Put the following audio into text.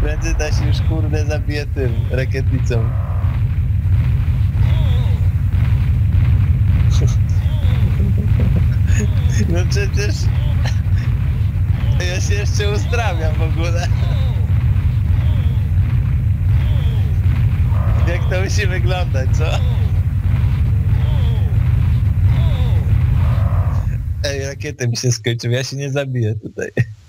Prędzej ta się już kurde zabije tym rakietnicą. No przecież ja się jeszcze uzdrawiam w ogóle. Jak to musi wyglądać, co? Ej, rakiety mi się skończyły, ja się nie zabiję tutaj.